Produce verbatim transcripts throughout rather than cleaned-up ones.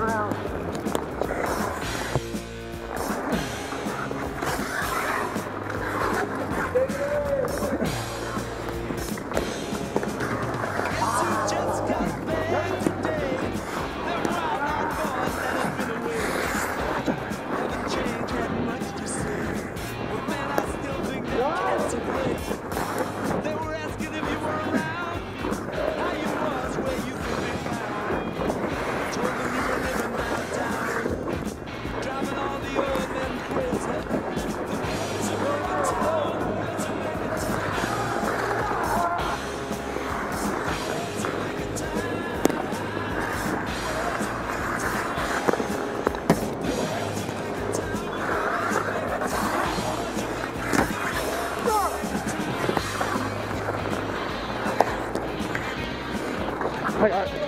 I got it.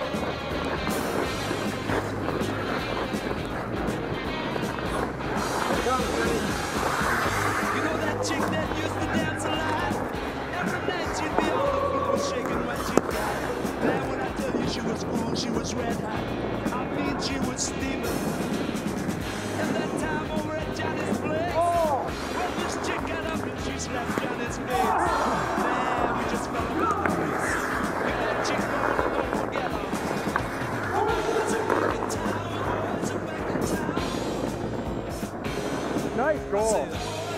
You know that chick that used to dance a lot? Every night she'd be on the floor shaking what she got. Man, when I tell you she was cool, she was red hot. I mean, she was steaming. And that time over at Johnny's place, oh. Well, this chick got up and she slapped Johnny's face. Man, we just fell about the face. And that chick going and don't forget her. Nice goal.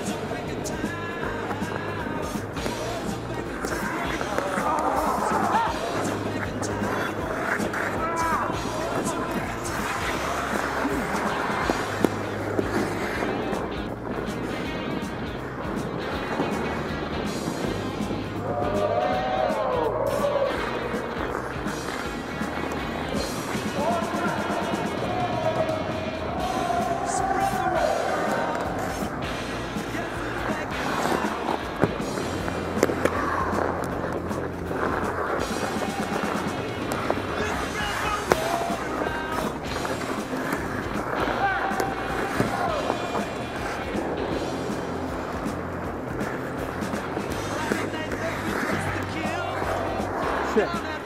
Shit.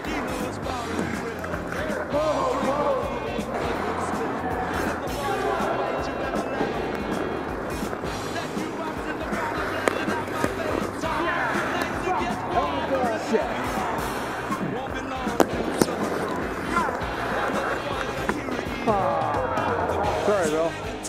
Oh. Sorry, Bill.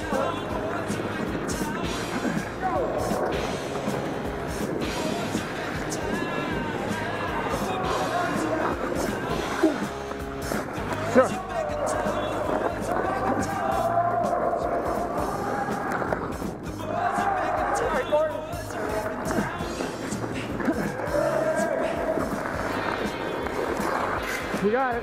Sure. You got it.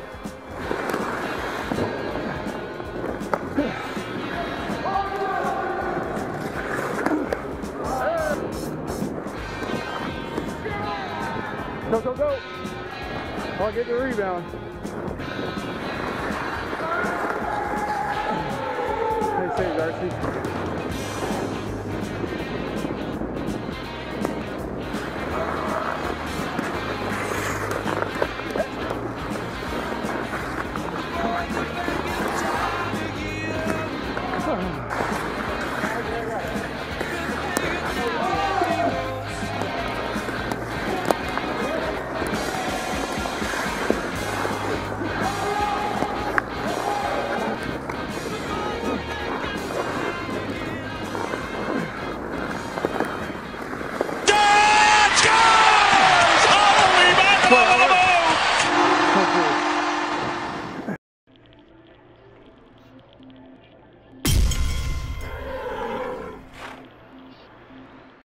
Go, go, go. I'll get the rebound. Nice save, Darcy. Holy man!